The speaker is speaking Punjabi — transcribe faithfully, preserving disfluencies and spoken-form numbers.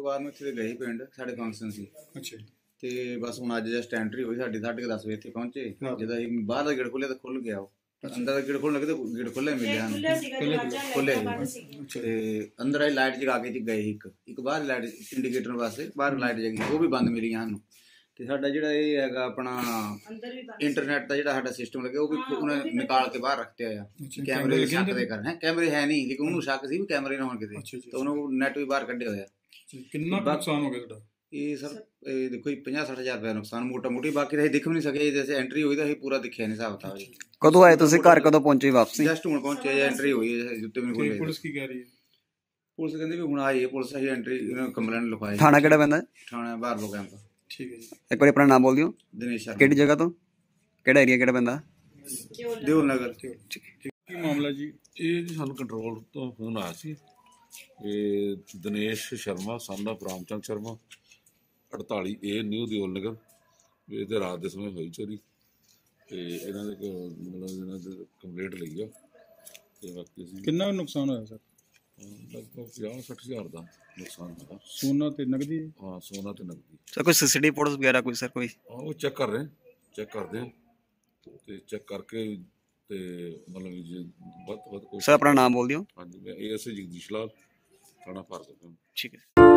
ਬਾਅਦ ਨੂੰ ਇੱਥੇ ਗਏ ਪਿੰਡ ਸਾਡੇ ਫੰਕਸ਼ਨ ਸੀ। ਅੱਛਾ ਤੇ ਬਸ ਹੁਣ ਅੱਜ ਜਸਟ ਐਂਟਰੀ ਹੋਈ ਸਾਡੀ, ਸਾਢੇ ਦਸ ਵਜੇ ਇੱਥੇ ਪਹੁੰਚੇ। ਜਦੋਂ ਅਸੀਂ ਬਾਹਰ ਦਾ ਗੇਟ ਖੋਲ੍ਹਿਆ ਤਾਂ ਖੁੱਲ ਗਿਆ, ਉਹ ਅੰਦਰ ਦਾ ਗੇਟ ਖੋਲ੍ਹਣ ਲੱਗੇ ਤਾਂ ਗੇਟ ਖੁੱਲ੍ਹੇ ਮਿਲਿਆ ਖੁੱਲ੍ਹੇ ਤੇ ਅੰਦਰ ਆਈ ਲਾਈਟ ਜਗਾ ਕੇ ਗਏ। ਇੱਕ ਇੱਕ ਬਾਹਰ ਲਾਈਟ ਇੰਡੀਕੇਟਰ ਵਾਸਤੇ ਬਾਹਰ ਲਾਈਟ ਜਗੀ, ਉਹ ਵੀ ਬੰਦ ਮਿਲੀ ਸਾਨੂੰ। ਤੇ ਸਾਡਾ ਜਿਹੜਾ ਇਹ ਹੈਗਾ ਆਪਣਾ ਇੰਟਰਨੈਟ ਦਾ ਜਿਹੜਾ ਸਾਡਾ ਸਿਸਟਮ ਲੱਗਿਆ, ਉਹ ਵੀ ਉਹਨੇ ਨਿਕਾਲ ਕੇ ਬਾਹਰ ਰੱਖਿਆ ਆ। ਕੈਮਰੇ ਦੇ ਸ਼ੱਕ ਦੇ ਕਰ ਹੈ, ਕੈਮਰੇ ਹੈ ਨਹੀਂ, ਲੇਕਿਨ ਉਹਨੂੰ ਸ਼ੱਕ ਸੀ ਵੀ ਕੈਮਰੇ ਨਾ ਹੋਣ ਕਿਤੇ, ਤਾਂ ਉਹਨੂੰ ਨੈਟ ਵੀ ਬਾਹਰ ਕੱਢਿਆ ਹੋਇਆ। ਕਿੰਨਾ ਨੁਕਸਾਨ ਹੋ ਗਿਆ ਤੁਹਾਡਾ? ਇਹ ਸਰ ਇਹ ਦੇਖੋ ਜੀ ਪੰਜਾਹ ਸੱਠ ਹਜ਼ਾਰ ਰੁਪਇਆ ਨੁਕਸਾਨ ਮੋਟਾ ਮੋਟੀ, ਬਾਕੀ ਤਾਂ ਅਸੀਂ ਦਿਖ ਵੀ ਨਹੀਂ ਸਕੇ। ਜੈਸੇ ਐਂਟਰੀ ਹੋਈ ਤਾਂ ਅਸੀਂ ਪੂਰਾ ਦਿਖਿਆ ਨਹੀਂ ਹਿਸਾਬ ਕਿਤਾਬ। ਕਦੋਂ ਆਏ ਤੁਸੀਂ ਘਰ, ਕਦੋਂ ਪਹੁੰਚੇ ਵਾਪਸੀ? ਜਸਟ ਹੁਣ ਪਹੁੰਚੇ, ਐਂਟਰੀ ਹੋਈ ਜੁੱਤੇ ਵੀ ਖੋਲੇ। ਪੁਲਿਸ ਕੀ ਕਹਿ ਰਹੀ ਹੈ? ਪੁਲਿਸ ਕਹਿੰਦੀ ਵੀ ਹੁਣ ਆਈ ਹੈ ਪੁਲਿਸ, ਅਸੀਂ ਐਂਟਰੀ ਕੰਪਲੇਂਟ ਲਿਖਵਾਈ। ਥਾਣਾ ਕਿਹੜਾ ਪੈਂਦਾ? ਥਾਣਾ ਬਾਰਬੋ ਕੈਂਪ। ਠੀਕ ਹੈ ਜੀ। ਇੱਕ ਵਾਰੀ ਆਪਣਾ ਨਾਮ ਬੋਲ ਦਿਓ। ਦਿਨੇਸ਼ ਸ਼ਰਮਾ। ਕਿਹੜੀ ਜਗ੍ਹਾ ਤੋਂ, ਕਿਹੜਾ ਏਰੀਆ ਕਿਹੜਾ ਪੈਂਦਾ? ਦਿਓਲ ਨਗਰ। ਕੀ ਮਾਮਲਾ ਜੀ? ਇਹ ਜੀ ਸਾਨੂੰ ਕੰਟਰੋਲ ਤੋਂ ਫੋਨ ਆਇਆ ਸੀ, ਇਹ ਦਿਨੇਸ਼ ਸ਼ਰਮਾ ਸਨ ਆਫ ਰਾਮਚੰਦ ਸ਼ਰਮਾ, ਅੜਤਾਲੀ ਏ ਨਿਊ ਦਿਓਲ ਨਗਰ। ਇਹਦੇ ਰਾਤ ਦੇ ਸਮੇਂ ਹੋਈ ਚੋਰੀ, ਤੇ ਇਹਨਾਂ ਦੇ ਮਤਲਬ ਇਹਨਾਂ ਦੇ ਕੰਪਲੇਂਟ ਲਈ ਆ। ਤੇ ਬਾਕੀ ਅਸੀਂ ਕਿੰਨਾ ਨੁਕਸਾਨ ਹੋਇਆ ਸਰ? ਲਗਭਗ ਪੰਜਾਹ ਸੱਠ ਹਜ਼ਾਰ ਦਾ ਨੁਕਸਾਨ ਹੋਇਆ। ਸੋਨਾ ਤੇ ਨਗਦੀ? ਹਾਂ ਸੋਨਾ ਤੇ ਨਗਦੀ। ਸਰ ਕੋਈ ਸੀਸੀਟੀਵੀ ਫੋਟੋਸ ਵਗੈਰਾ ਕੋਈ ਸਰ ਕੋਈ? ਹਾਂ ਉਹ ਚੈੱਕ ਕਰ ਰਹੇ, ਚੈੱਕ ਕਰਦੇ ਹਾਂ ਤੇ ਚੈੱਕ ਕਰਕੇ ਤੇ ਮਤਲਬ ਜੇ ਵੱਧ ਤੋਂ ਵੱਧ ਕੋਈ। ਸਰ ਆਪਣਾ ਨਾਮ ਬੋਲ ਦਿਓ। ਹਾਂਜੀ ਮੈਂ ਏ ਐਸ ਆਈ ਜਗਦੀਸ਼ ਲਾਲ, ਥਾਣਾ ਭਾਰਗਵ। ਠੀਕ ਹੈ।